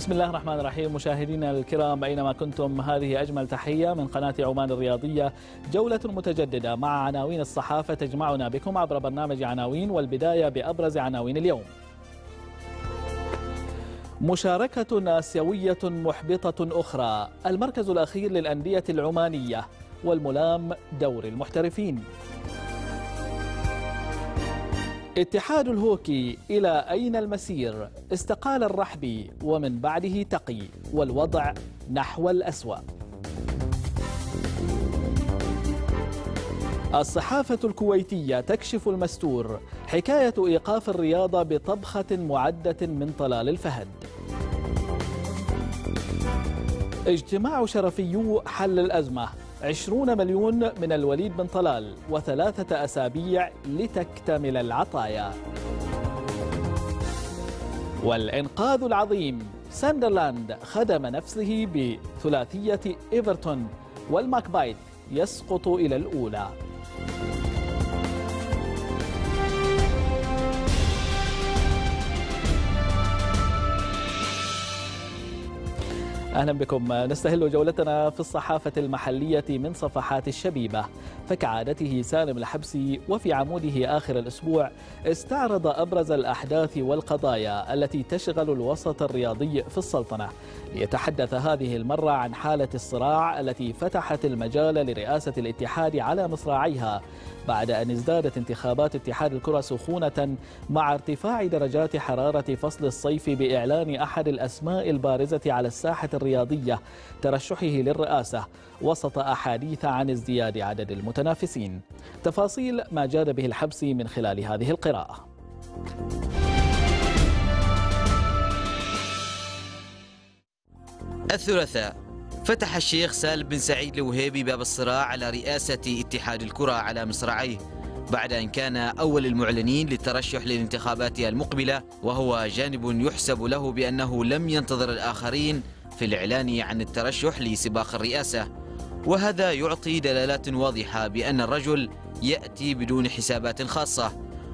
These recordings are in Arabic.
بسم الله الرحمن الرحيم. مشاهدينا الكرام أينما كنتم، هذه أجمل تحية من قناة عمان الرياضية، جولة متجددة مع عناوين الصحافة تجمعنا بكم عبر برنامج عناوين، والبداية بأبرز عناوين اليوم. مشاركة آسيوية محبطة أخرى، المركز الأخير للأندية العمانية، والملام دور المحترفين. اتحاد الهوكي إلى أين المسير؟ استقال الرحبي ومن بعده تقي، والوضع نحو الأسوأ. الصحافة الكويتية تكشف المستور، حكاية إيقاف الرياضة بطبخة معدة من طلال الفهد. اجتماع شرفيو حل الأزمة، 20 مليون من الوليد بن طلال و3 أسابيع لتكتمل العطايا. والإنقاذ العظيم، ساندرلاند خدم نفسه بثلاثية إيفرتون، والماكبايت يسقط إلى الأولى. أهلا بكم. نستهل جولتنا في الصحافة المحلية من صفحات الشبيبة، فكعادته سالم الحبسي وفي عموده آخر الأسبوع استعرض أبرز الأحداث والقضايا التي تشغل الوسط الرياضي في السلطنة، ليتحدث هذه المرة عن حالة الصراع التي فتحت المجال لرئاسة الاتحاد على مصراعيها بعد أن ازدادت انتخابات اتحاد الكرة سخونة مع ارتفاع درجات حرارة فصل الصيف بإعلان أحد الأسماء البارزة على الساحة الرياضية ترشحه للرئاسة، وسط أحاديث عن ازدياد عدد المتنافسين. تفاصيل ما جاد به الحبسي من خلال هذه القراءة. الثلاثاء، فتح الشيخ سالم بن سعيد الوهيبي باب الصراع على رئاسة اتحاد الكرة على مصراعيه بعد أن كان أول المعلنين للترشح للانتخابات المقبلة، وهو جانب يحسب له بأنه لم ينتظر الآخرين في الإعلان عن الترشح لسباق الرئاسة، وهذا يعطي دلالات واضحة بأن الرجل يأتي بدون حسابات خاصة،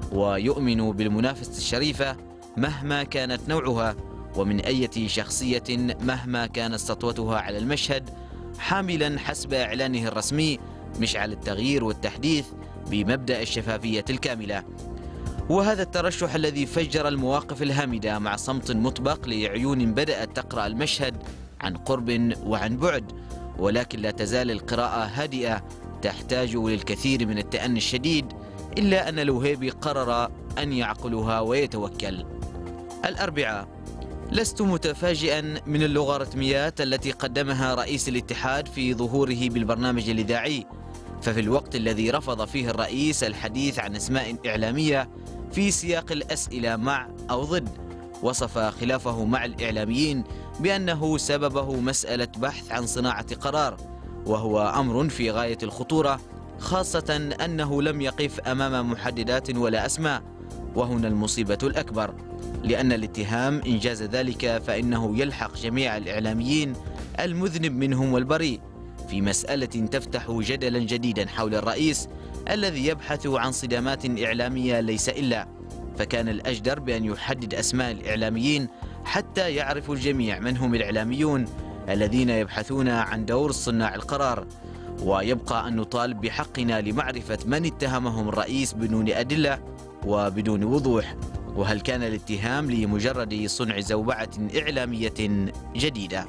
ويؤمن بالمنافسة الشريفة مهما كانت نوعها ومن أي شخصية مهما كانت سطوتها على المشهد، حاملا حسب إعلانه الرسمي مشعل التغيير والتحديث بمبدأ الشفافية الكاملة. وهذا الترشح الذي فجر المواقف الهامدة مع صمت مطبق لعيون بدأت تقرأ المشهد عن قرب وعن بعد، ولكن لا تزال القراءة هادئة تحتاج للكثير من التأني الشديد، إلا أن الوهيبي قرر أن يعقلها ويتوكل. الأربعاء، لست متفاجئا من اللوغاريتميات التي قدمها رئيس الاتحاد في ظهوره بالبرنامج الإذاعي، ففي الوقت الذي رفض فيه الرئيس الحديث عن أسماء إعلامية في سياق الأسئلة مع أو ضد، وصف خلافه مع الإعلاميين بأنه سببه مسألة بحث عن صناعة قرار، وهو أمر في غاية الخطورة، خاصة أنه لم يقف أمام محددات ولا أسماء، وهنا المصيبة الأكبر، لأن الاتهام إن جاز ذلك فإنه يلحق جميع الإعلاميين المذنب منهم والبريء في مسألة تفتح جدلا جديدا حول الرئيس الذي يبحث عن صدامات إعلامية ليس إلا، فكان الأجدر بأن يحدد أسماء الإعلاميين حتى يعرف الجميع من هم الإعلاميون الذين يبحثون عن دور صناع القرار، ويبقى أن نطالب بحقنا لمعرفة من اتهمهم الرئيس بدون أدلة وبدون وضوح، وهل كان الاتهام لمجرد صنع زوبعة إعلامية جديدة.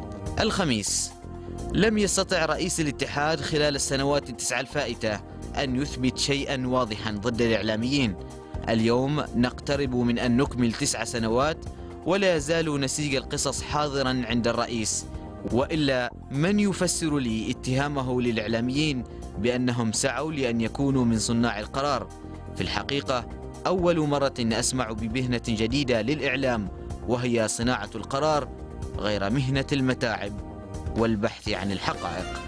الخميس، لم يستطع رئيس الاتحاد خلال السنوات التسع الفائتة أن يثبت شيئا واضحا ضد الإعلاميين. اليوم نقترب من أن نكمل 9 سنوات ولا يزال نسيج القصص حاضرا عند الرئيس، وإلا من يفسر لي اتهامه للإعلاميين بأنهم سعوا لأن يكونوا من صناع القرار؟ في الحقيقة أول مرة أسمع بمهنة جديدة للإعلام، وهي صناعة القرار غير مهنة المتاعب والبحث عن الحقائق.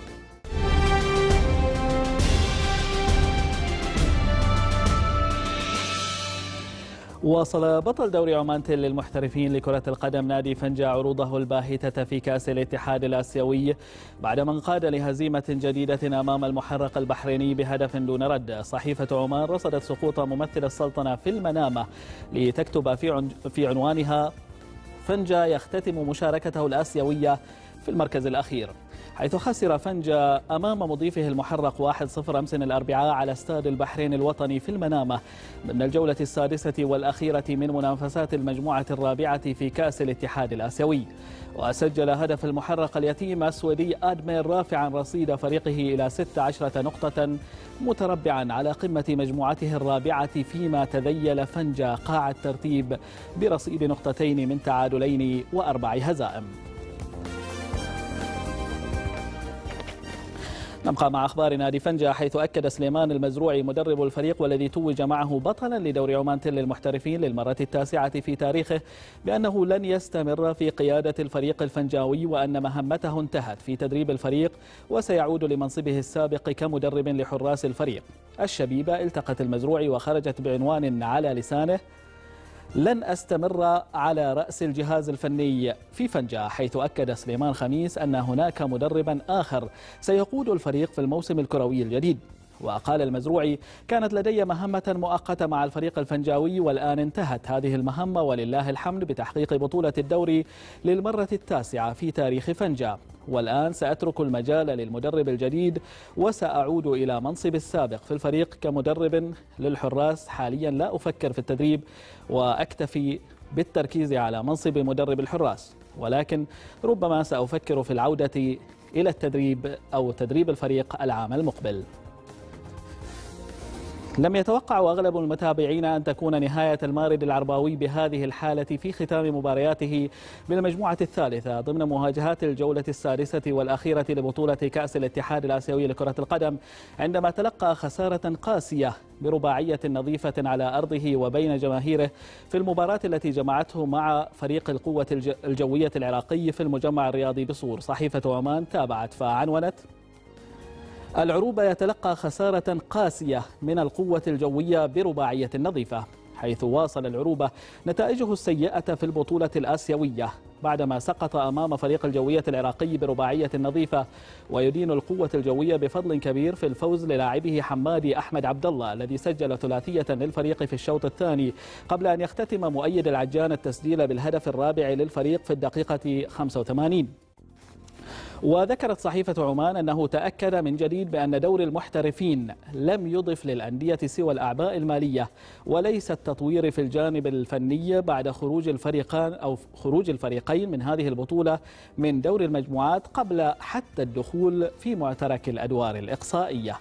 واصل بطل دوري عمان للمحترفين لكرة القدم نادي فنجة عروضه الباهتة في كأس الاتحاد الآسيوي بعدما انقاد لهزيمة جديدة أمام المحرق البحريني بهدف دون رد. صحيفة عمان رصدت سقوط ممثل السلطنة في المنامة لتكتب في عنوانها: فنجا يختتم مشاركته الآسيوية في المركز الأخير، حيث خسر فنجا أمام مضيفه المحرق 1-0 أمس الأربعاء على استاد البحرين الوطني في المنامة ضمن الجولة السادسة والأخيرة من منافسات المجموعة الرابعة في كأس الاتحاد الآسيوي. وسجل هدف المحرق اليتيم السويدي آدمير رافعا رصيد فريقه إلى 16 نقطة متربعا على قمة مجموعته الرابعة، فيما تذيل فنجا قاع الترتيب برصيد نقطتين من تعادلين و4 هزائم. نبقى مع أخبار نادي فنجا، حيث أكد سليمان المزروعي مدرب الفريق والذي توج معه بطلا لدوري عمان تل للمحترفين للمرة التاسعة في تاريخه بأنه لن يستمر في قيادة الفريق الفنجاوي، وأن مهمته انتهت في تدريب الفريق وسيعود لمنصبه السابق كمدرب لحراس الفريق. الشبيبة التقت المزروعي وخرجت بعنوان على لسانه: لن أستمر على رأس الجهاز الفني في فنجا، حيث أكد سليمان خميس أن هناك مدربا آخر سيقود الفريق في الموسم الكروي الجديد. وقال المزروعي: كانت لدي مهمة مؤقتة مع الفريق الفنجاوي والآن انتهت هذه المهمة ولله الحمد بتحقيق بطولة الدوري للمرة التاسعة في تاريخ فنجا، والآن سأترك المجال للمدرب الجديد وسأعود إلى منصب السابق في الفريق كمدرب للحراس. حاليا لا أفكر في التدريب وأكتفي بالتركيز على منصب مدرب الحراس، ولكن ربما سأفكر في العودة إلى التدريب أو تدريب الفريق العام المقبل. لم يتوقع أغلب المتابعين أن تكون نهاية المارد العرباوي بهذه الحالة في ختام مبارياته بالمجموعة الثالثة ضمن مواجهات الجولة السادسة والأخيرة لبطولة كأس الاتحاد الآسيوي لكرة القدم، عندما تلقى خسارة قاسية برباعية نظيفة على أرضه وبين جماهيره في المباراة التي جمعته مع فريق القوة الجوية العراقي في المجمع الرياضي بصور. صحيفة عمان تابعت فعنونت: العروبة يتلقى خسارة قاسية من القوة الجوية برباعية نظيفة، حيث واصل العروبة نتائجه السيئة في البطولة الآسيوية بعدما سقط أمام فريق الجوية العراقي برباعية نظيفة، ويدين القوة الجوية بفضل كبير في الفوز للاعبه حمادي أحمد عبد الله الذي سجل ثلاثية للفريق في الشوط الثاني قبل أن يختتم مؤيد العجان التسجيل بالهدف الرابع للفريق في الدقيقة 85. وذكرت صحيفة عمان أنه تأكد من جديد بأن دور المحترفين لم يضف للأندية سوى الأعباء المالية وليس التطوير في الجانب الفني بعد خروج الفريقين من هذه البطولة من دور المجموعات قبل حتى الدخول في معترك الأدوار الإقصائية.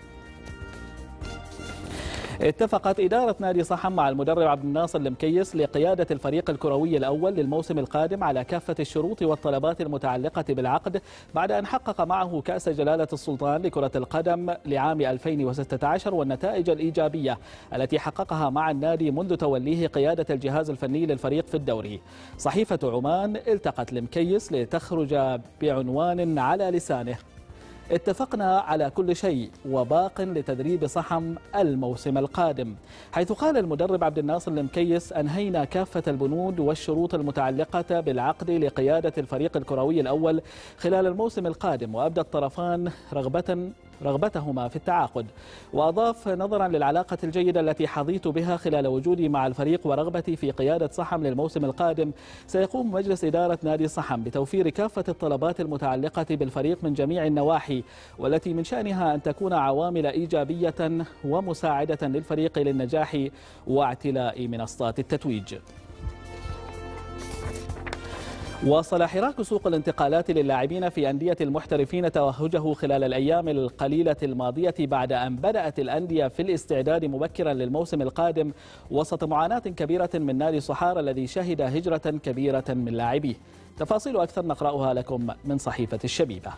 اتفقت إدارة نادي صحم مع المدرب عبد الناصر المكيس لقيادة الفريق الكروي الأول للموسم القادم على كافة الشروط والطلبات المتعلقة بالعقد بعد أن حقق معه كأس جلالة السلطان لكرة القدم لعام 2016 والنتائج الإيجابية التي حققها مع النادي منذ توليه قيادة الجهاز الفني للفريق في الدوري. صحيفة عمان التقت المكيس لتخرج بعنوان على لسانه: اتفقنا على كل شيء وباق لتدريب صحم الموسم القادم، حيث قال المدرب عبد الناصر المكيس: أنهينا كافة البنود والشروط المتعلقة بالعقد لقيادة الفريق الكروي الأول خلال الموسم القادم، وأبدى الطرفان رغبتهما في التعاقد. وأضاف: نظرا للعلاقة الجيدة التي حظيت بها خلال وجودي مع الفريق ورغبتي في قيادة صحم للموسم القادم، سيقوم مجلس إدارة نادي صحم بتوفير كافة الطلبات المتعلقة بالفريق من جميع النواحي، والتي من شأنها أن تكون عوامل إيجابية ومساعدة للفريق للنجاح واعتلاء منصات التتويج. واصل حراك سوق الانتقالات للاعبين في أندية المحترفين توهجه خلال الأيام القليلة الماضية بعد أن بدأت الأندية في الاستعداد مبكرا للموسم القادم وسط معاناة كبيرة من نادي صحار الذي شهد هجرة كبيرة من لاعبيه. تفاصيل أكثر نقرأها لكم من صحيفة الشبيبة.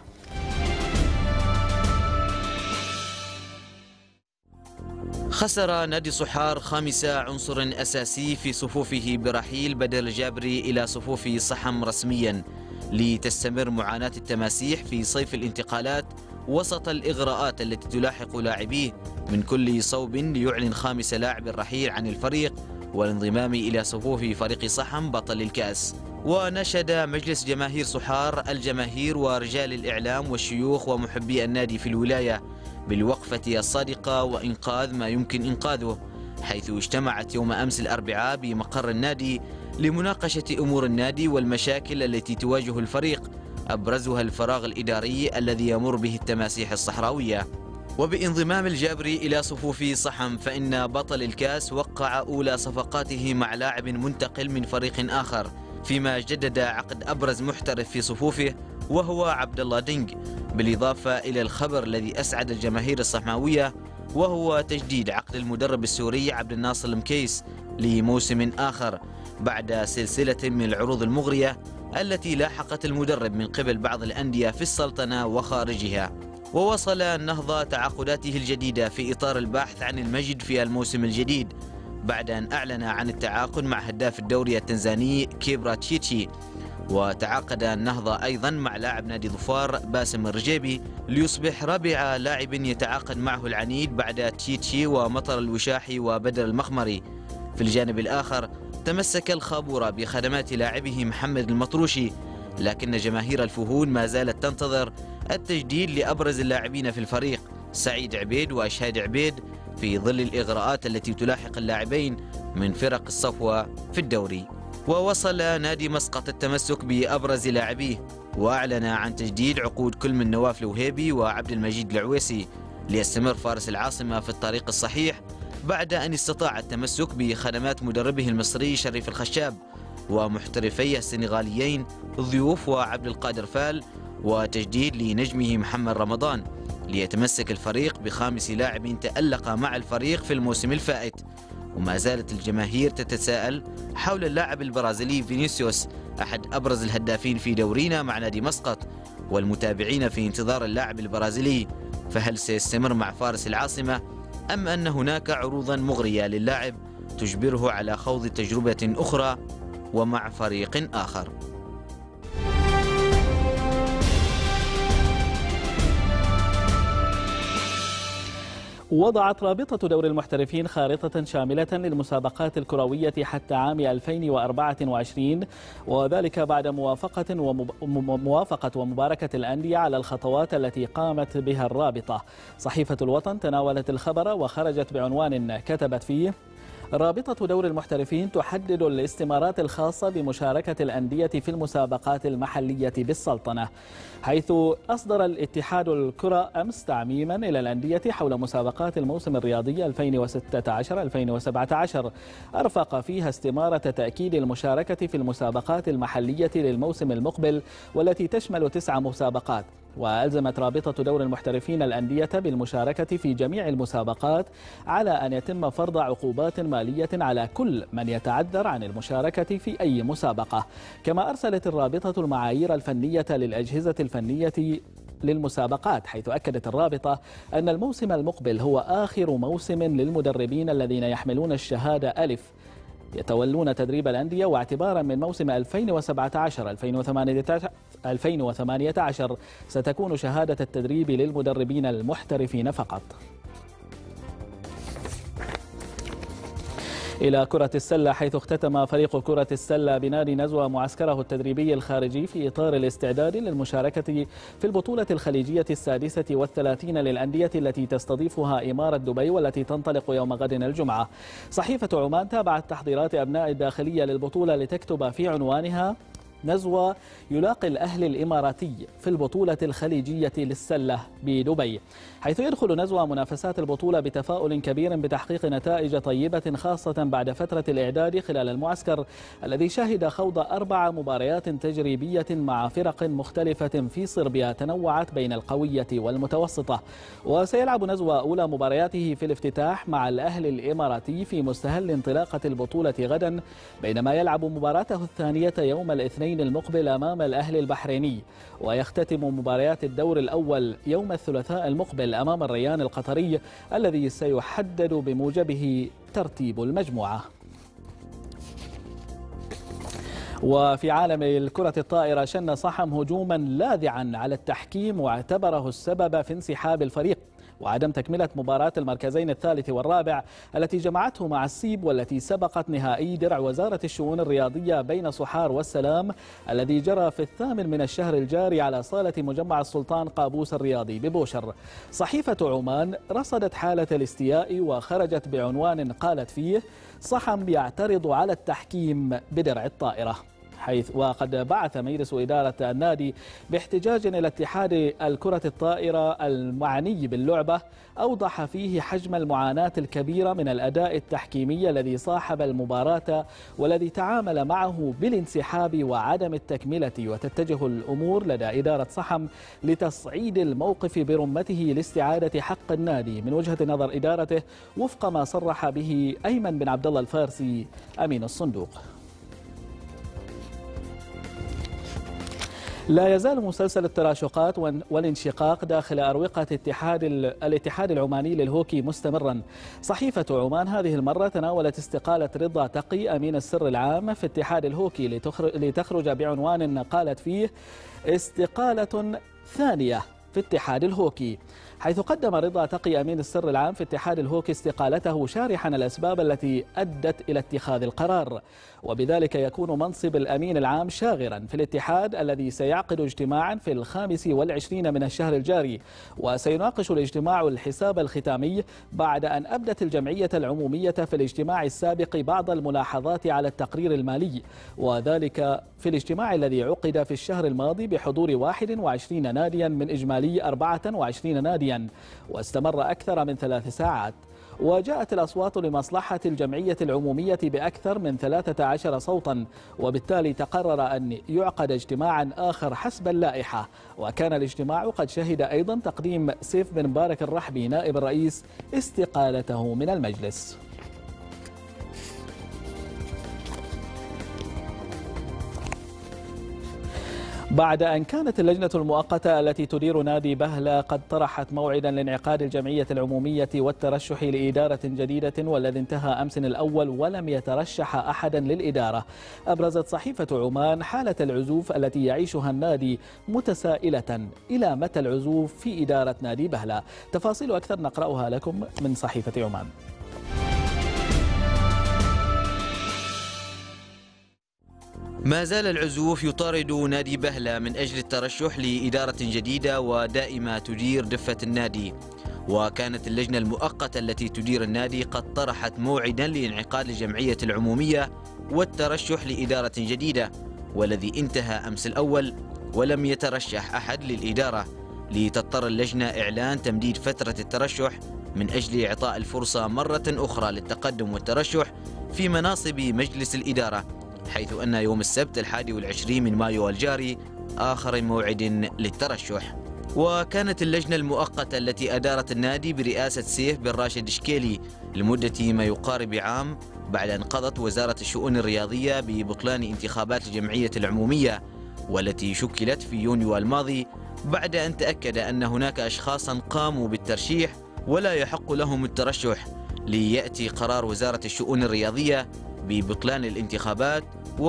خسر نادي صحار خامس عنصر أساسي في صفوفه برحيل بدر الجابري إلى صفوف صحم رسميا، لتستمر معاناة التماسيح في صيف الانتقالات وسط الإغراءات التي تلاحق لاعبيه من كل صوب ليعلن خامس لاعب الرحيل عن الفريق والانضمام إلى صفوف فريق صحم بطل الكأس. ونشد مجلس جماهير صحار الجماهير ورجال الإعلام والشيوخ ومحبي النادي في الولاية بالوقفة الصادقة وإنقاذ ما يمكن إنقاذه، حيث اجتمعت يوم أمس الأربعاء بمقر النادي لمناقشة أمور النادي والمشاكل التي تواجه الفريق، أبرزها الفراغ الإداري الذي يمر به التماسيح الصحراوية. وبانضمام الجابري إلى صفوف صحم، فإن بطل الكاس وقع أولى صفقاته مع لاعب منتقل من فريق آخر، فيما جدد عقد أبرز محترف في صفوفه وهو عبد الله دينج، بالإضافة إلى الخبر الذي أسعد الجماهير الصحماوية وهو تجديد عقد المدرب السوري عبد الناصر المكيس لموسم آخر بعد سلسلة من العروض المغرية التي لاحقت المدرب من قبل بعض الأندية في السلطنة وخارجها. ووصل النهضة تعاقداته الجديدة في إطار البحث عن المجد في الموسم الجديد، بعد أن أعلن عن التعاقد مع هداف الدوري التنزاني كيبرا تشيتشي. وتعاقد النهضة أيضا مع لاعب نادي ظفار باسم الرجيبي ليصبح رابع لاعب يتعاقد معه العنيد بعد تشيتشي ومطر الوشاحي وبدر المخمري. في الجانب الآخر تمسك الخابورة بخدمات لاعبه محمد المطروشي، لكن جماهير الفهود ما زالت تنتظر التجديد لأبرز اللاعبين في الفريق سعيد عبيد وأشهاد عبيد، في ظل الإغراءات التي تلاحق اللاعبين من فرق الصفوة في الدوري. ووصل نادي مسقط التمسك بأبرز لاعبيه، وأعلن عن تجديد عقود كل من نواف الوهيبي وعبد المجيد العويسي، ليستمر فارس العاصمة في الطريق الصحيح بعد أن استطاع التمسك بخدمات مدربه المصري شريف الخشاب ومحترفيه السنغاليين ضيوف وعبد القادر فال، وتجديد لنجمه محمد رمضان، ليتمسك الفريق بخامس لاعب تألق مع الفريق في الموسم الفائت. وما زالت الجماهير تتساءل حول اللاعب البرازيلي فينيسيوس، أحد أبرز الهدافين في دورينا مع نادي مسقط، والمتابعين في انتظار اللاعب البرازيلي، فهل سيستمر مع فارس العاصمة أم أن هناك عروضا مغرية للاعب تجبره على خوض تجربة أخرى ومع فريق آخر؟ وضعت رابطة دوري المحترفين خارطة شاملة للمسابقات الكروية حتى عام 2024، وذلك بعد موافقة ومباركة الأندية على الخطوات التي قامت بها الرابطة. صحيفة الوطن تناولت الخبر وخرجت بعنوان كتبت فيه: رابطة دوري المحترفين تحدد الاستمارات الخاصة بمشاركة الأندية في المسابقات المحلية بالسلطنة، حيث أصدر الاتحاد الكرة أمس تعميما إلى الأندية حول مسابقات الموسم الرياضي 2016-2017 أرفق فيها استمارة تأكيد المشاركة في المسابقات المحلية للموسم المقبل، والتي تشمل 9 مسابقات. وألزمت رابطة دوري المحترفين الأندية بالمشاركة في جميع المسابقات، على أن يتم فرض عقوبات مالية على كل من يتعذر عن المشاركة في أي مسابقة. كما أرسلت الرابطة المعايير الفنية للأجهزة الفنية للمسابقات، حيث أكدت الرابطة أن الموسم المقبل هو آخر موسم للمدربين الذين يحملون الشهادة ألف يتولون تدريب الأندية، واعتبارا من موسم 2017-2018 ستكون شهادة التدريب للمدربين المحترفين فقط. إلى كرة السلة، حيث اختتم فريق كرة السلة بنادي نزوة معسكره التدريبي الخارجي في إطار الاستعداد للمشاركة في البطولة الخليجية 36 للأندية التي تستضيفها إمارة دبي، والتي تنطلق يوم غد الجمعة. صحيفة عمان تابعت تحضيرات أبناء الداخلية للبطولة لتكتب في عنوانها: نزوة يلاقي الأهلي الإماراتي في البطولة الخليجية للسلة بدبي، حيث يدخل نزوة منافسات البطولة بتفاؤل كبير بتحقيق نتائج طيبة، خاصة بعد فترة الإعداد خلال المعسكر الذي شهد خوض 4 مباريات تجريبية مع فرق مختلفة في صربيا تنوعت بين القوية والمتوسطة. وسيلعب نزوة أولى مبارياته في الافتتاح مع الأهلي الإماراتي في مستهل انطلاقة البطولة غدا، بينما يلعب مباراته الثانية يوم الاثنين المقبل أمام الأهلي البحريني، ويختتم مباريات الدور الأول يوم الثلاثاء المقبل أمام الريان القطري الذي سيحدد بموجبه ترتيب المجموعة. وفي عالم الكرة الطائرة، شن صحم هجوما لاذعا على التحكيم واعتبره السبب في انسحاب الفريق وعدم تكملة مباراة المركزين الثالث والرابع التي جمعته مع السيب والتي سبقت نهائي درع وزارة الشؤون الرياضية بين صحار والسلام الذي جرى في 8 من الشهر الجاري على صالة مجمع السلطان قابوس الرياضي ببوشر. صحيفة عمان رصدت حالة الاستياء وخرجت بعنوان قالت فيه: صحم يعترض على التحكيم بدرع الطائرة. وقد بعث مجلس إدارة النادي باحتجاج إلى اتحاد الكرة الطائرة المعني باللعبة أوضح فيه حجم المعاناة الكبيرة من الأداء التحكيمي الذي صاحب المباراة والذي تعامل معه بالانسحاب وعدم التكملة، وتتجه الأمور لدى إدارة صحم لتصعيد الموقف برمته لاستعادة حق النادي من وجهة نظر إدارته وفق ما صرح به أيمن بن عبد الله الفارسي أمين الصندوق. لا يزال مسلسل التراشقات والانشقاق داخل أروقة الاتحاد العماني للهوكي مستمرا. صحيفة عمان هذه المرة تناولت استقالة رضا تقي أمين السر العام في اتحاد الهوكي لتخرج بعنوان قالت فيه: استقالة ثانية في اتحاد الهوكي، حيث قدم رضا تقي أمين السر العام في اتحاد الهوكي استقالته شارحا الأسباب التي أدت إلى اتخاذ القرار، وبذلك يكون منصب الأمين العام شاغرا في الاتحاد الذي سيعقد اجتماعا في 25 من الشهر الجاري، وسيناقش الاجتماع الحساب الختامي بعد أن أبدت الجمعية العمومية في الاجتماع السابق بعض الملاحظات على التقرير المالي، وذلك في الاجتماع الذي عقد في الشهر الماضي بحضور 21 ناديا من إجمالي 24 ناديا واستمر أكثر من 3 ساعات. وجاءت الأصوات لمصلحة الجمعية العمومية بأكثر من 13 صوتا، وبالتالي تقرر أن يعقد اجتماعا آخر حسب اللائحة. وكان الاجتماع قد شهد أيضا تقديم سيف بن مبارك الرحبي نائب الرئيس استقالته من المجلس. بعد أن كانت اللجنة المؤقتة التي تدير نادي بهلة قد طرحت موعدا لانعقاد الجمعية العمومية والترشح لإدارة جديدة والذي انتهى أمس الأول ولم يترشح أحدا للإدارة، أبرزت صحيفة عمان حالة العزوف التي يعيشها النادي متسائلة: إلى متى العزوف في إدارة نادي بهلة؟ تفاصيل أكثر نقرأها لكم من صحيفة عمان. ما زال العزوف يطارد نادي بهلة من أجل الترشح لإدارة جديدة ودائمة تدير دفة النادي، وكانت اللجنة المؤقتة التي تدير النادي قد طرحت موعدا لانعقاد الجمعية العمومية والترشح لإدارة جديدة والذي انتهى أمس الأول ولم يترشح أحد للإدارة، لتضطر اللجنة إعلان تمديد فترة الترشح من أجل إعطاء الفرصة مرة أخرى للتقدم والترشح في مناصب مجلس الإدارة، حيث أن يوم السبت 21 من مايو الجاري آخر موعد للترشح. وكانت اللجنة المؤقتة التي أدارت النادي برئاسة سيف بن راشد شكيلي لمدة ما يقارب عام بعد أن قضت وزارة الشؤون الرياضية ببطلان انتخابات الجمعية العمومية والتي شكلت في يونيو الماضي، بعد أن تأكد أن هناك أشخاصا قاموا بالترشيح ولا يحق لهم الترشح، ليأتي قرار وزارة الشؤون الرياضية ببطلان الانتخابات،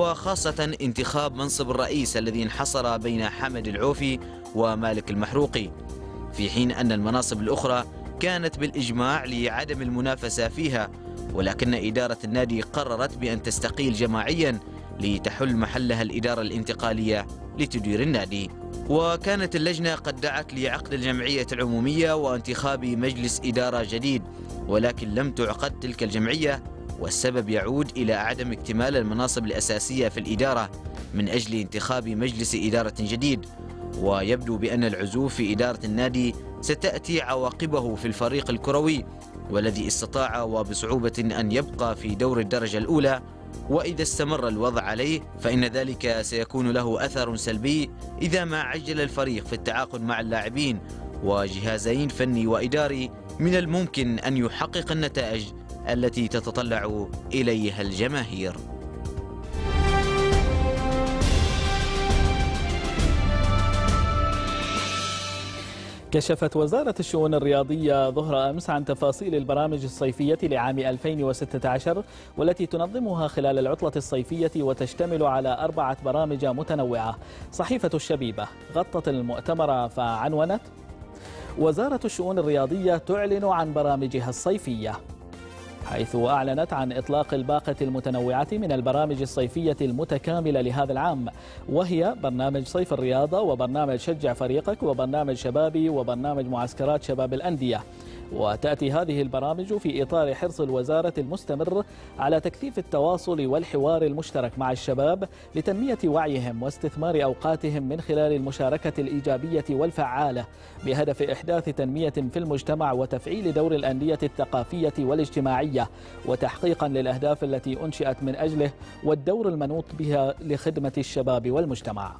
وخاصة انتخاب منصب الرئيس الذي انحصر بين حمد العوفي ومالك المحروقي، في حين أن المناصب الأخرى كانت بالإجماع لعدم المنافسة فيها، ولكن إدارة النادي قررت بأن تستقيل جماعيا لتحل محلها الإدارة الانتقالية لتدير النادي. وكانت اللجنة قد دعت لعقد الجمعية العمومية وانتخاب مجلس إدارة جديد، ولكن لم تعقد تلك الجمعية، والسبب يعود إلى عدم اكتمال المناصب الأساسية في الإدارة من أجل انتخاب مجلس إدارة جديد. ويبدو بأن العزوف في إدارة النادي ستأتي عواقبه في الفريق الكروي والذي استطاع وبصعوبة أن يبقى في دور الدرجة الأولى، وإذا استمر الوضع عليه فإن ذلك سيكون له أثر سلبي إذا ما عجل الفريق في التعاقد مع اللاعبين وجهازين فني وإداري من الممكن أن يحقق النتائج التي تتطلع إليها الجماهير. كشفت وزارة الشؤون الرياضية ظهر أمس عن تفاصيل البرامج الصيفية لعام 2016 والتي تنظمها خلال العطلة الصيفية وتشتمل على 4 برامج متنوعة. صحيفة الشبيبة غطت المؤتمر فعنونت: وزارة الشؤون الرياضية تعلن عن برامجها الصيفية، حيث أعلنت عن إطلاق الباقة المتنوعة من البرامج الصيفية المتكاملة لهذا العام، وهي برنامج صيف الرياضة، وبرنامج شجع فريقك، وبرنامج شبابي، وبرنامج معسكرات شباب الأندية. وتأتي هذه البرامج في إطار حرص الوزارة المستمر على تكثيف التواصل والحوار المشترك مع الشباب لتنمية وعيهم واستثمار أوقاتهم من خلال المشاركة الإيجابية والفعالة، بهدف إحداث تنمية في المجتمع وتفعيل دور الأندية الثقافية والاجتماعية، وتحقيقا للأهداف التي أنشئت من أجله والدور المنوط بها لخدمة الشباب والمجتمع.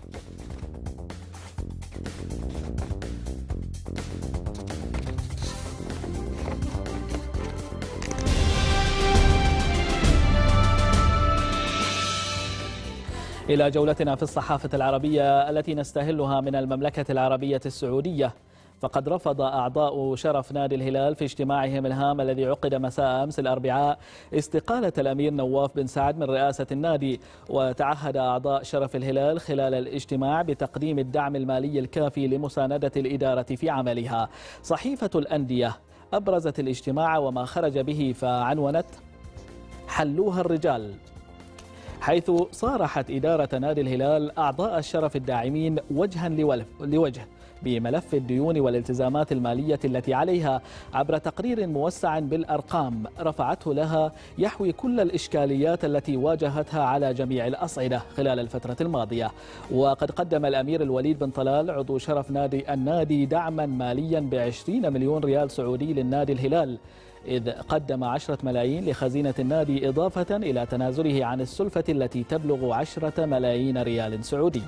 إلى جولتنا في الصحافة العربية التي نستهلها من المملكة العربية السعودية، فقد رفض أعضاء شرف نادي الهلال في اجتماعهم الهام الذي عقد مساء أمس الأربعاء استقالة الأمير نواف بن سعد من رئاسة النادي. وتعهد أعضاء شرف الهلال خلال الاجتماع بتقديم الدعم المالي الكافي لمساندة الإدارة في عملها. صحيفة الأندية أبرزت الاجتماع وما خرج به فعنونت: حلوها الرجال، حيث صارحت إدارة نادي الهلال أعضاء الشرف الداعمين وجها لوجه بملف الديون والالتزامات المالية التي عليها عبر تقرير موسع بالأرقام رفعته لها يحوي كل الإشكاليات التي واجهتها على جميع الأصعدة خلال الفترة الماضية. وقد قدم الأمير الوليد بن طلال عضو شرف النادي دعما ماليا ب20 مليون ريال سعودي للنادي الهلال، إذ قدم 10 ملايين لخزينة النادي إضافة إلى تنازله عن السلفة التي تبلغ 10 ملايين ريال سعودي.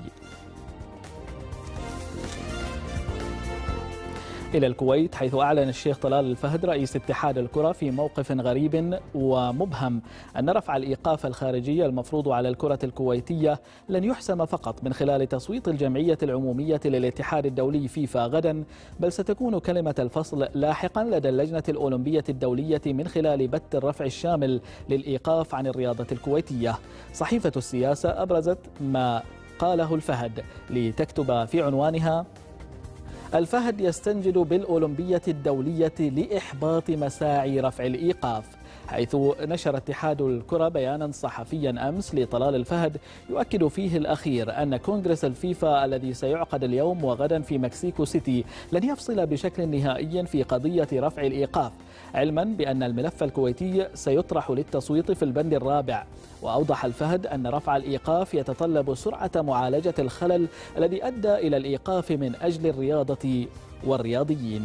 إلى الكويت، حيث أعلن الشيخ طلال الفهد رئيس اتحاد الكرة في موقف غريب ومبهم أن رفع الإيقاف الخارجي المفروض على الكرة الكويتية لن يحسم فقط من خلال تصويت الجمعية العمومية للاتحاد الدولي فيفا غدا، بل ستكون كلمة الفصل لاحقا لدى اللجنة الأولمبية الدولية من خلال بت الرفع الشامل للإيقاف عن الرياضة الكويتية. صحيفة السياسة أبرزت ما قاله الفهد لتكتب في عنوانها: الفهد يستنجد بالأولمبية الدولية لإحباط مساعي رفع الإيقاف، حيث نشر اتحاد الكرة بيانا صحفيا أمس لطلال الفهد يؤكد فيه الأخير أن كونغرس الفيفا الذي سيعقد اليوم وغدا في مكسيكو سيتي لن يفصل بشكل نهائي في قضية رفع الإيقاف، علما بأن الملف الكويتي سيطرح للتصويت في البند الرابع. وأوضح الفهد أن رفع الإيقاف يتطلب سرعة معالجة الخلل الذي أدى إلى الإيقاف من أجل الرياضة والرياضيين.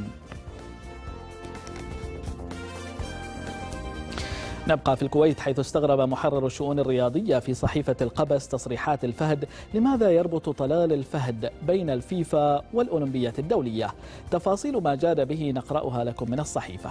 نبقى في الكويت، حيث استغرب محرر الشؤون الرياضية في صحيفة القبس تصريحات الفهد لماذا يربط طلال الفهد بين الفيفا والأولمبية الدولية. تفاصيل ما جاد به نقرأها لكم من الصحيفة.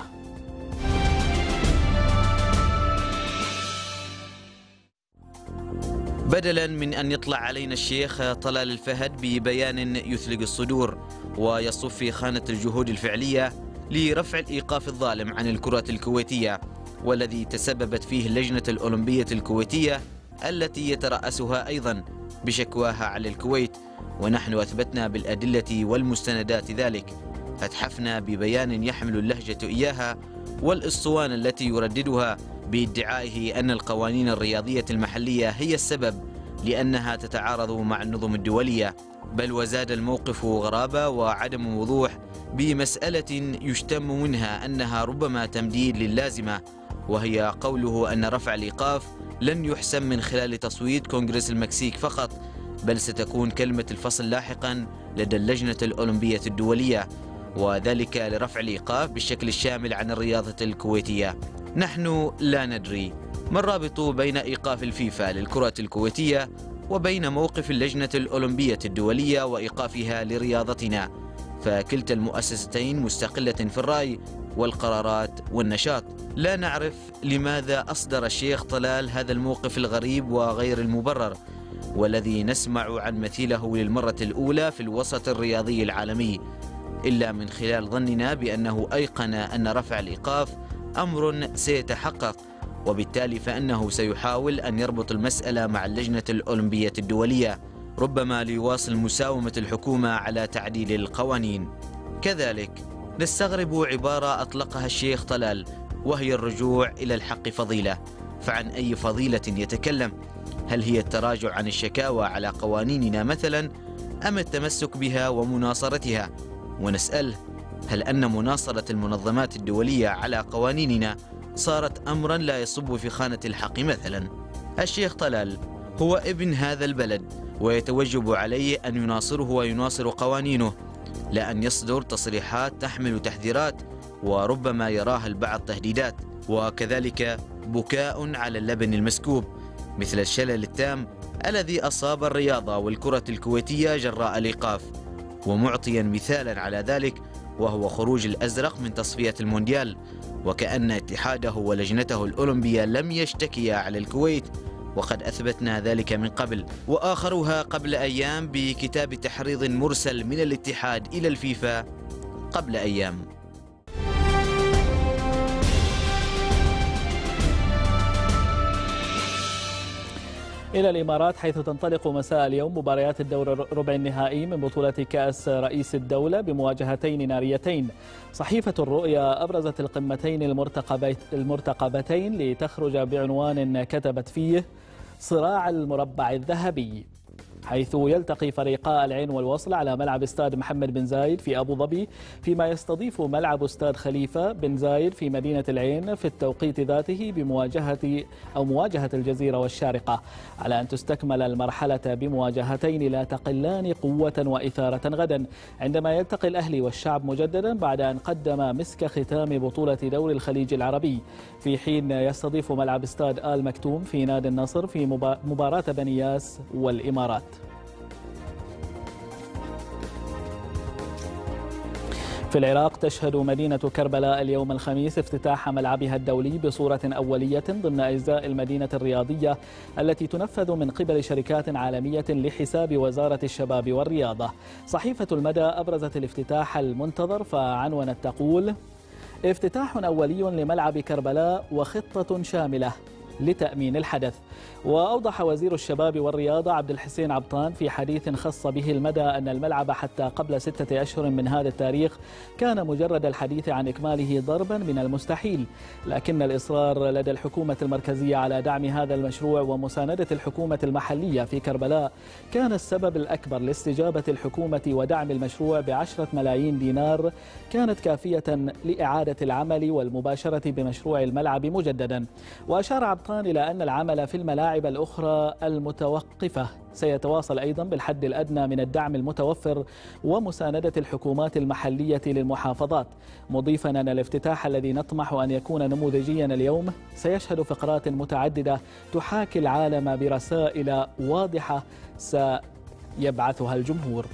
بدلا من أن يطلع علينا الشيخ طلال الفهد ببيان يثلق الصدور ويصف في خانة الجهود الفعلية لرفع الإيقاف الظالم عن الكرة الكويتية، والذي تسببت فيه اللجنة الأولمبية الكويتية التي يترأسها أيضا بشكواها على الكويت، ونحن أثبتنا بالأدلة والمستندات ذلك. أتحفنا ببيان يحمل اللهجة إياها والأسطوانة التي يرددها بادعائه أن القوانين الرياضية المحلية هي السبب لأنها تتعارض مع النظم الدولية، بل وزاد الموقف غرابة وعدم وضوح بمسألة يشتم منها أنها ربما تمديد للازمة، وهي قوله أن رفع الإيقاف لن يحسم من خلال تصويت كونغرس المكسيك فقط، بل ستكون كلمة الفصل لاحقا لدى اللجنة الأولمبية الدولية، وذلك لرفع الإيقاف بالشكل الشامل عن الرياضة الكويتية. نحن لا ندري ما الرابط بين إيقاف الفيفا للكرة الكويتية وبين موقف اللجنة الأولمبية الدولية وإيقافها لرياضتنا، فكلتا المؤسستين مستقلة في الرأي والقرارات والنشاط. لا نعرف لماذا أصدر الشيخ طلال هذا الموقف الغريب وغير المبرر، والذي نسمع عن مثيله للمرة الأولى في الوسط الرياضي العالمي، إلا من خلال ظننا بأنه أيقن أن رفع الإيقاف أمر سيتحقق، وبالتالي فإنه سيحاول أن يربط المسألة مع اللجنة الأولمبية الدولية، ربما ليواصل مساومة الحكومة على تعديل القوانين. كذلك نستغرب عبارة أطلقها الشيخ طلال، وهي الرجوع إلى الحق فضيلة. فعن أي فضيلة يتكلم؟ هل هي التراجع عن الشكاوى على قوانيننا مثلا، أم التمسك بها ومناصرتها؟ ونسأل: هل أن مناصرة المنظمات الدولية على قوانيننا صارت أمرا لا يصب في خانة الحق مثلا؟ الشيخ طلال هو ابن هذا البلد، ويتوجب عليه أن يناصره ويناصر قوانينه، لا أن يصدر تصريحات تحمل تحذيرات وربما يراها البعض تهديدات. وكذلك بكاء على اللبن المسكوب مثل الشلل التام الذي أصاب الرياضة والكرة الكويتية جراء الإيقاف، ومعطيا مثالا على ذلك وهو خروج الأزرق من تصفية المونديال، وكأن اتحاده ولجنته الأولمبية لم يشتكيا على الكويت، وقد أثبتنا ذلك من قبل، وآخرها قبل أيام بكتاب تحريض مرسل من الاتحاد إلى الفيفا قبل أيام. إلى الإمارات، حيث تنطلق مساء اليوم مباريات الدور ربع النهائي من بطولة كأس رئيس الدولة بمواجهتين ناريتين. صحيفة الرؤيا أبرزت القمتين المرتقبتين لتخرج بعنوان كتبت فيه: صراع المربع الذهبي، حيث يلتقي فريقا العين والوصل على ملعب استاد محمد بن زايد في أبو ظبي، فيما يستضيف ملعب استاد خليفة بن زايد في مدينة العين في التوقيت ذاته مواجهة الجزيرة والشارقة، على أن تستكمل المرحلة بمواجهتين لا تقلان قوة وإثارة غدا، عندما يلتقي الأهلي والشعب مجددا بعد أن قدم مسك ختام بطولة دوري الخليج العربي، في حين يستضيف ملعب استاد آل مكتوم في نادي النصر في مباراة بني ياس والإمارات. في العراق، تشهد مدينة كربلاء اليوم الخميس افتتاح ملعبها الدولي بصورة أولية ضمن أجزاء المدينة الرياضية التي تنفذ من قبل شركات عالمية لحساب وزارة الشباب والرياضة. صحيفة المدى أبرزت الافتتاح المنتظر فعنونت تقول: افتتاح أولي لملعب كربلاء وخطة شاملة لتأمين الحدث. وأوضح وزير الشباب والرياضة عبد الحسين عبطان في حديث خص به المدى أن الملعب حتى قبل 6 أشهر من هذا التاريخ كان مجرد الحديث عن إكماله ضربا من المستحيل، لكن الإصرار لدى الحكومة المركزية على دعم هذا المشروع ومساندة الحكومة المحلية في كربلاء كان السبب الأكبر لاستجابة الحكومة ودعم المشروع ب10 ملايين دينار كانت كافية لإعادة العمل والمباشرة بمشروع الملعب مجددا. وأشار عبطان إلى أن العمل في الملاعب الأخرى المتوقفة سيتواصل أيضا بالحد الأدنى من الدعم المتوفر ومساندة الحكومات المحلية للمحافظات، مضيفا أن الافتتاح الذي نطمح أن يكون نموذجيا اليوم سيشهد فقرات متعددة تحاكي العالم برسائل واضحة سيبعثها الجمهور.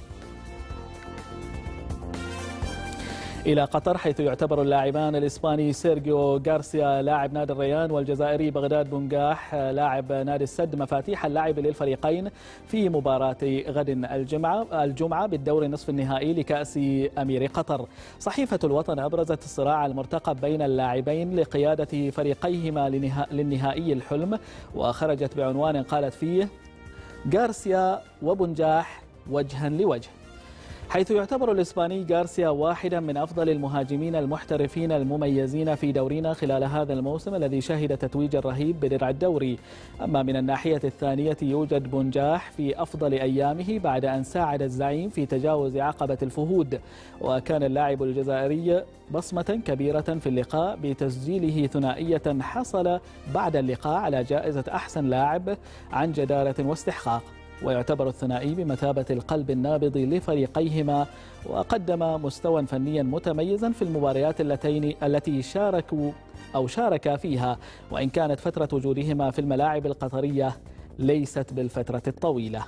إلى قطر، حيث يعتبر اللاعبان الإسباني سيرجيو غارسيا لاعب نادي الريان والجزائري بغداد بنجاح لاعب نادي السد مفاتيح اللعب للفريقين في مباراة غد الجمعة بالدور نصف النهائي لكأس أمير قطر. صحيفة الوطن أبرزت الصراع المرتقب بين اللاعبين لقيادة فريقيهما للنهائي الحلم، وخرجت بعنوان قالت فيه: غارسيا وبنجاح وجها لوجه، حيث يعتبر الإسباني غارسيا واحدا من أفضل المهاجمين المحترفين المميزين في دورنا خلال هذا الموسم الذي شهد تتويج الرهيب بدرع الدوري. أما من الناحية الثانية يوجد بنجاح في أفضل أيامه بعد أن ساعد الزعيم في تجاوز عقبة الفهود، وكان اللاعب الجزائري بصمة كبيرة في اللقاء بتسجيله ثنائية حصل بعد اللقاء على جائزة أحسن لاعب عن جدارة واستحقاق. ويعتبر الثنائي بمثابة القلب النابض لفريقيهما، وقدم مستوى فنيا متميزا في المباريات التي شاركا فيها، وإن كانت فترة وجودهما في الملاعب القطرية ليست بالفترة الطويلة.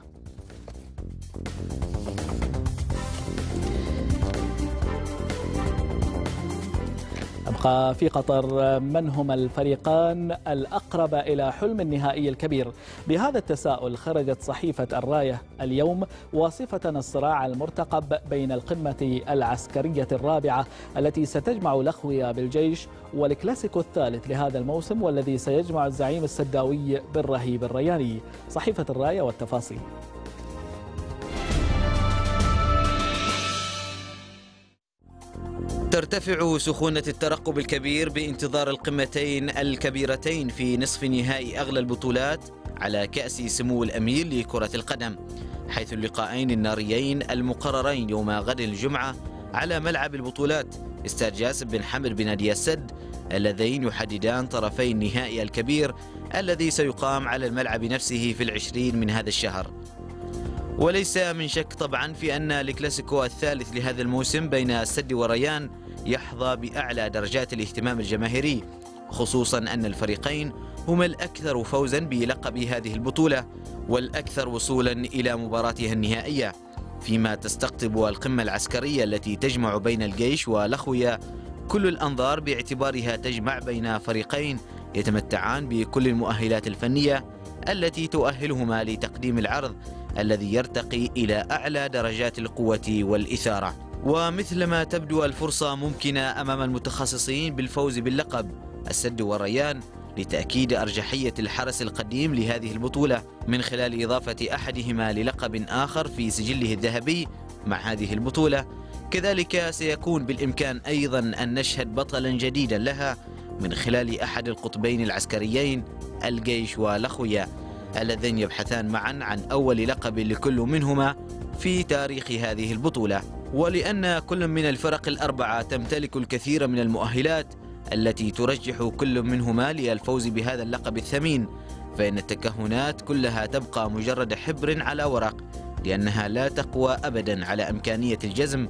أبقى في قطر، من هما الفريقان الأقرب إلى حلم النهائي الكبير؟ بهذا التساؤل خرجت صحيفة الراية اليوم واصفة الصراع المرتقب بين القمة العسكرية الرابعة التي ستجمع الأخوية بالجيش والكلاسيكو الثالث لهذا الموسم والذي سيجمع الزعيم السداوي بالرهيب الرياني. صحيفة الراية والتفاصيل. ترتفع سخونة الترقب الكبير بانتظار القمتين الكبيرتين في نصف نهائي أغلى البطولات على كأس سمو الأمير لكرة القدم، حيث اللقاءين الناريين المقررين يوم غد الجمعة على ملعب البطولات استاد جاسم بن حمد بنادي السد، اللذين يحددان طرفي النهائي الكبير الذي سيقام على الملعب نفسه في 20 من هذا الشهر. وليس من شك طبعا في أن الكلاسيكو الثالث لهذا الموسم بين السد والريان يحظى بأعلى درجات الاهتمام الجماهيري، خصوصا أن الفريقين هما الأكثر فوزا بلقب هذه البطولة والأكثر وصولا إلى مباراتها النهائية، فيما تستقطب القمة العسكرية التي تجمع بين الجيش والأخوية كل الأنظار باعتبارها تجمع بين فريقين يتمتعان بكل المؤهلات الفنية التي تؤهلهما لتقديم العرض الذي يرتقي إلى أعلى درجات القوة والإثارة. ومثلما تبدو الفرصة ممكنة أمام المتخصصين بالفوز باللقب السد والريان لتأكيد أرجحية الحرس القديم لهذه البطولة من خلال إضافة أحدهما للقب آخر في سجله الذهبي مع هذه البطولة، كذلك سيكون بالإمكان أيضا أن نشهد بطلا جديدا لها من خلال أحد القطبين العسكريين الجيش والأخوية اللذين يبحثان معا عن أول لقب لكل منهما في تاريخ هذه البطولة. ولأن كل من الفرق الأربعة تمتلك الكثير من المؤهلات التي ترجح كل منهما للفوز بهذا اللقب الثمين، فإن التكهنات كلها تبقى مجرد حبر على ورق، لأنها لا تقوى أبدا على إمكانية الجزم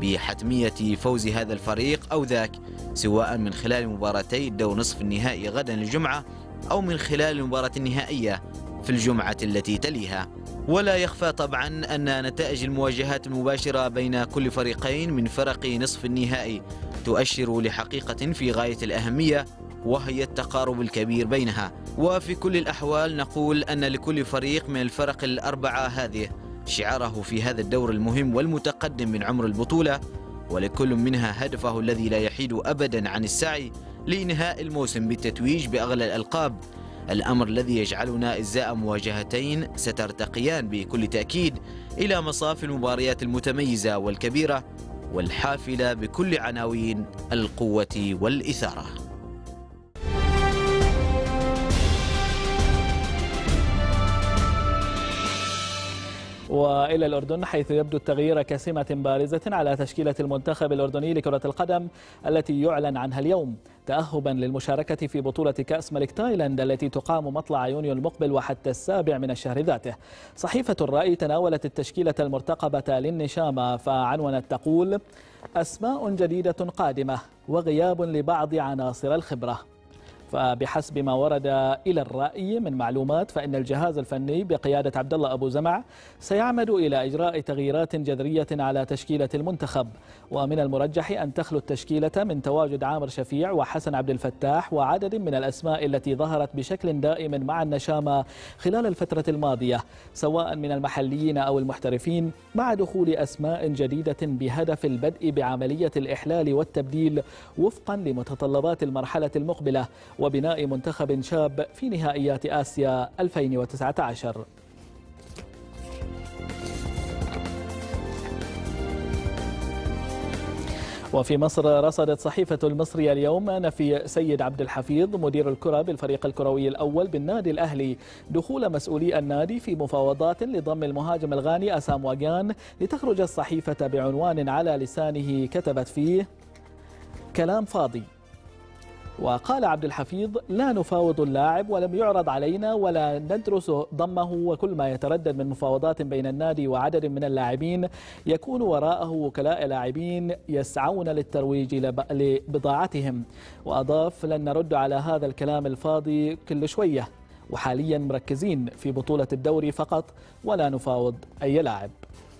بحتمية فوز هذا الفريق أو ذاك، سواء من خلال مباراتي الدور نصف النهائي غدا الجمعة أو من خلال المباراة النهائية في الجمعة التي تليها. ولا يخفى طبعا أن نتائج المواجهات المباشرة بين كل فريقين من فرق نصف النهائي تؤشر لحقيقة في غاية الأهمية، وهي التقارب الكبير بينها. وفي كل الأحوال نقول أن لكل فريق من الفرق الأربعة هذه شعاره في هذا الدور المهم والمتقدم من عمر البطولة، ولكل منها هدفه الذي لا يحيد أبدا عن السعي لإنهاء الموسم بالتتويج بأغلى الألقاب، الأمر الذي يجعلنا إزاء مواجهتين سترتقيان بكل تأكيد إلى مصاف المباريات المتميزة والكبيرة والحافلة بكل عناوين القوة والإثارة. وإلى الأردن، حيث يبدو التغيير كسمة بارزة على تشكيلة المنتخب الأردني لكرة القدم التي يعلن عنها اليوم تأهبا للمشاركة في بطولة كأس ملك تايلاند التي تقام مطلع يونيو المقبل وحتى 7 من الشهر ذاته. صحيفة الرأي تناولت التشكيلة المرتقبة للنشامة فعنونت تقول: أسماء جديدة قادمة وغياب لبعض عناصر الخبرة. فبحسب ما ورد إلى الرأي من معلومات، فإن الجهاز الفني بقيادة عبد الله أبو زمع سيعمد إلى إجراء تغييرات جذرية على تشكيلة المنتخب، ومن المرجح أن تخلو التشكيلة من تواجد عامر شفيع وحسن عبد الفتاح وعدد من الأسماء التي ظهرت بشكل دائم مع النشامة خلال الفترة الماضية، سواء من المحليين أو المحترفين، مع دخول أسماء جديدة بهدف البدء بعملية الإحلال والتبديل وفقا لمتطلبات المرحلة المقبلة وبناء منتخب شاب في نهائيات آسيا 2019. وفي مصر، رصدت صحيفة المصري اليوم نفي سيد عبد الحفيظ مدير الكرة بالفريق الكروي الأول بالنادي الأهلي دخول مسؤولي النادي في مفاوضات لضم المهاجم الغاني أسام واجان، لتخرج الصحيفة بعنوان على لسانه كتبت فيه: كلام فاضي. وقال عبد الحفيظ: لا نفاوض اللاعب ولم يعرض علينا ولا ندرس ضمه، وكل ما يتردد من مفاوضات بين النادي وعدد من اللاعبين يكون وراءه وكلاء لاعبين يسعون للترويج لبضاعتهم. وأضاف: لن نرد على هذا الكلام الفاضي كل شوية، وحاليا مركزين في بطولة الدوري فقط ولا نفاوض أي لاعب.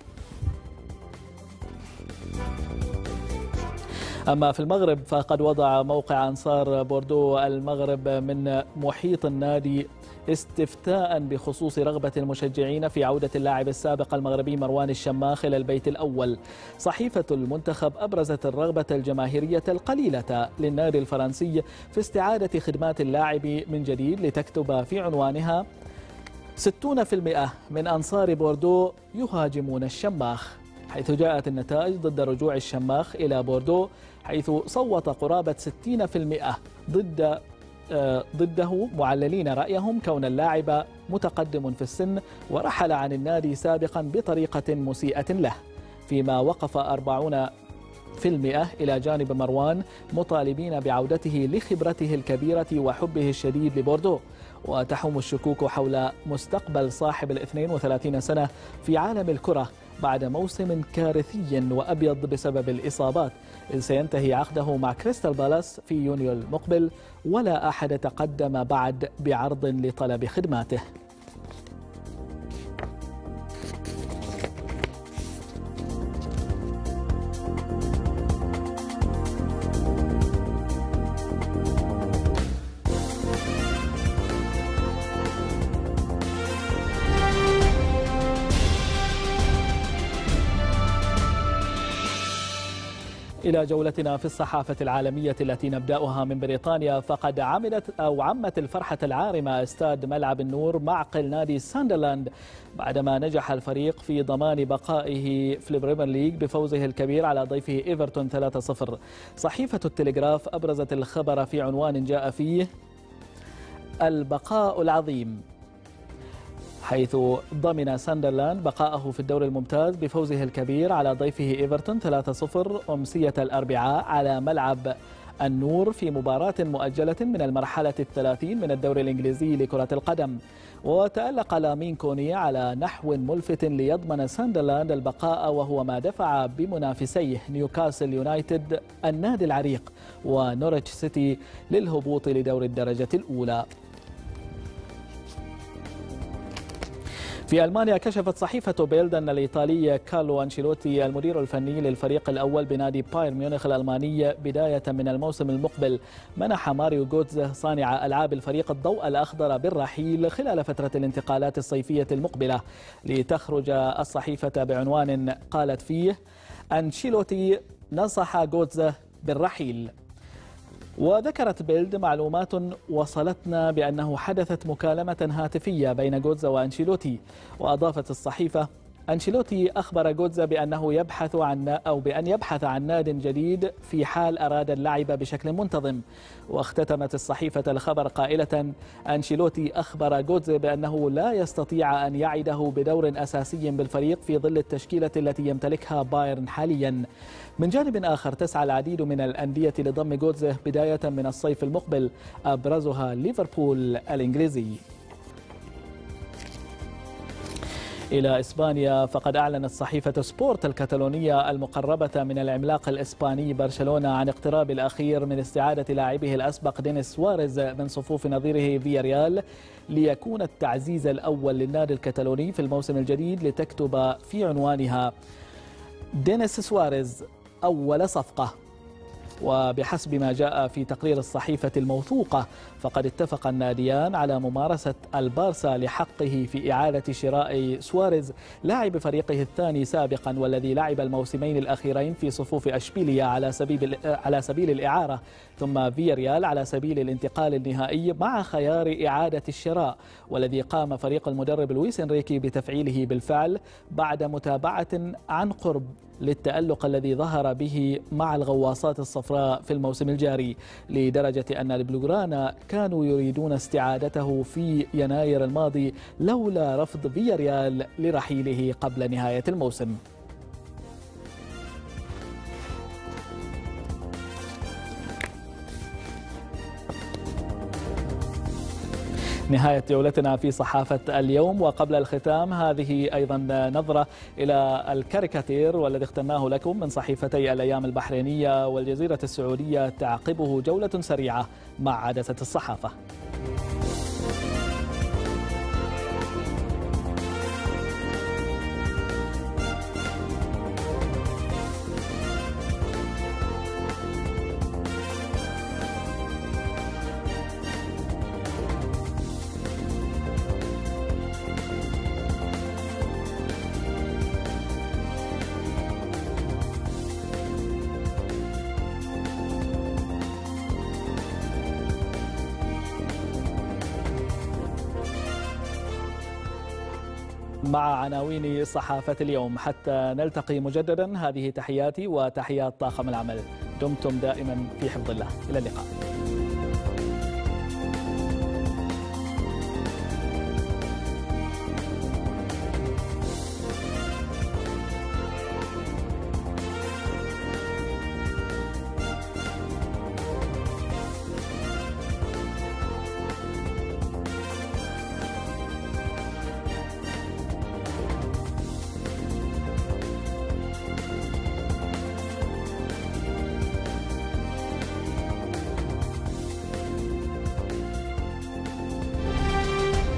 أما في المغرب، فقد وضع موقع أنصار بوردو المغرب من محيط النادي استفتاء بخصوص رغبة المشجعين في عودة اللاعب السابق المغربي مروان الشماخ إلى البيت الأول. صحيفة المنتخب أبرزت الرغبة الجماهيرية القليلة للنادي الفرنسي في استعادة خدمات اللاعب من جديد، لتكتب في عنوانها: 60% من أنصار بوردو يهاجمون الشماخ. حيث جاءت النتائج ضد رجوع الشماخ إلى بوردو، حيث صوت قرابة 60% ضده معللين رأيهم كون اللاعب متقدم في السن ورحل عن النادي سابقا بطريقة مسيئة له، فيما وقف 40% إلى جانب مروان مطالبين بعودته لخبرته الكبيرة وحبه الشديد لبوردو. وتحوم الشكوك حول مستقبل صاحب 32 سنة في عالم الكرة بعد موسم كارثي وأبيض بسبب الإصابات، إذ سينتهي عقده مع كريستال بالاس في يونيو المقبل، ولا أحد تقدم بعد بعرض لطلب خدماته. إلى جولتنا في الصحافة العالمية التي نبدأها من بريطانيا، فقد عمت الفرحة العارمة استاد ملعب النور معقل نادي ساندرلاند بعدما نجح الفريق في ضمان بقائه في البريمير ليج بفوزه الكبير على ضيفه إيفرتون 3-0. صحيفة التلغراف أبرزت الخبر في عنوان جاء فيه البقاء العظيم، حيث ضمن ساندرلاند بقاءه في الدوري الممتاز بفوزه الكبير على ضيفه إيفرتون 3-0 أمسية الأربعاء على ملعب النور في مباراة مؤجلة من المرحلة 30 من الدوري الإنجليزي لكرة القدم. وتألق لامين كوني على نحو ملفت ليضمن ساندرلاند البقاء، وهو ما دفع بمنافسيه نيوكاسل يونايتد النادي العريق ونوريتش سيتي للهبوط لدور الدرجة الأولى. في ألمانيا كشفت صحيفة بيلد أن الإيطالي كارلو أنشيلوتي المدير الفني للفريق الأول بنادي بايرن ميونخ الألماني بداية من الموسم المقبل منح ماريو جوتزه صانع ألعاب الفريق الضوء الأخضر بالرحيل خلال فترة الانتقالات الصيفية المقبلة، لتخرج الصحيفة بعنوان قالت فيه أنشيلوتي نصح جوتزه بالرحيل. وذكرت بيلد معلومات وصلتنا بأنه حدثت مكالمة هاتفية بين جوتزا وأنشيلوتي. وأضافت الصحيفة أنشيلوتي أخبر جوتزا بأنه يبحث عن ناد جديد في حال أراد اللعب بشكل منتظم. واختتمت الصحيفة الخبر قائلة أنشيلوتي أخبر جوتزا بأنه لا يستطيع أن يعده بدور أساسي بالفريق في ظل التشكيلة التي يمتلكها بايرن حاليا. من جانب آخر تسعى العديد من الأندية لضم جوتزه بداية من الصيف المقبل، أبرزها ليفربول الإنجليزي. إلى إسبانيا، فقد أعلنت صحيفة سبورت الكتالونية المقربة من العملاق الإسباني برشلونة عن اقتراب الأخير من استعادة لاعبه الأسبق دينيس سواريز من صفوف نظيره فياريال ليكون التعزيز الأول للنادي الكتالوني في الموسم الجديد، لتكتب في عنوانها دينيس سواريز أول صفقة. وبحسب ما جاء في تقرير الصحيفة الموثوقة، فقد اتفق الناديان على ممارسة البارسا لحقه في إعادة شراء سواريز لاعب فريقه الثاني سابقا، والذي لعب الموسمين الأخيرين في صفوف أشبيليا على سبيل الإعارة، ثم فياريال على سبيل الانتقال النهائي مع خيار إعادة الشراء، والذي قام فريق المدرب لويس إنريكي بتفعيله بالفعل بعد متابعة عن قرب للتألق الذي ظهر به مع الغواصات الصفراء في الموسم الجاري، لدرجة أن البلوغرانا كانوا يريدون استعادته في يناير الماضي لولا رفض فياريال لرحيله قبل نهاية الموسم. نهاية جولتنا في صحافة اليوم، وقبل الختام هذه أيضا نظرة إلى الكاريكاتير والذي اخترناه لكم من صحيفتي الأيام البحرينية والجزيرة السعودية، تعقبه جولة سريعة مع عدسة الصحافة. مع عناوين صحافة اليوم. حتى نلتقي مجددا، هذه تحياتي وتحيات طاقم العمل. دمتم دائما في حفظ الله، إلى اللقاء.